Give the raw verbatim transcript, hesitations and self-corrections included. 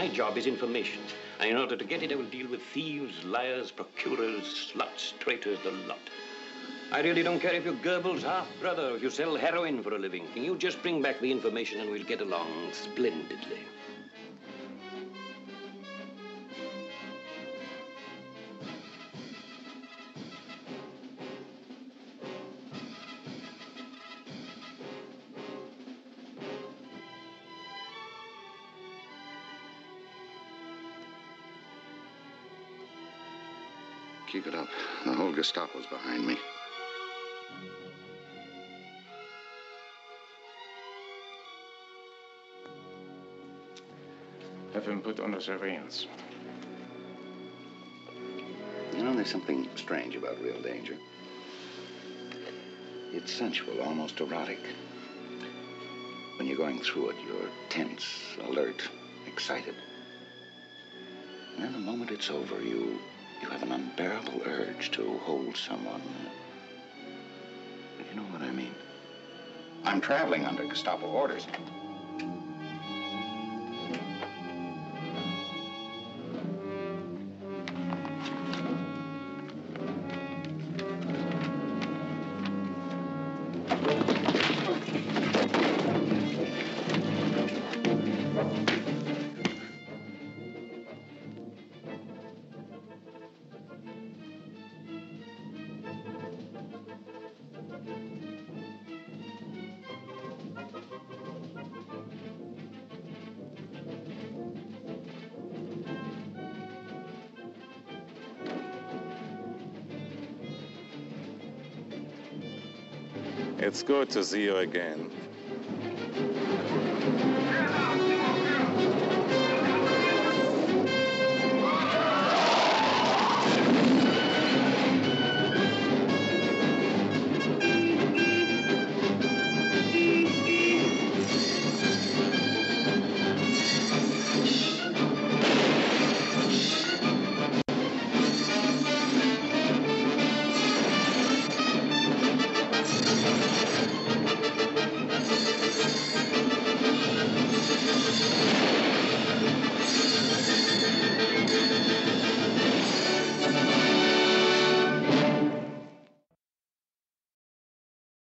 My job is information. And in order to get it, I will deal with thieves, liars, procurers, sluts, traitors, the lot. I really don't care if you're Goebbels' half-brother or if you sell heroin for a living. Can you just bring back the information and we'll get along splendidly? Keep it up. The whole Gestapo's behind me. Have him put under surveillance. You know, there's something strange about real danger. It's sensual, almost erotic. When you're going through it, you're tense, alert, excited. And then the moment it's over, you, you have an unbearable urge to hold someone. You know what I mean? I'm traveling under Gestapo orders. It's good to see you again.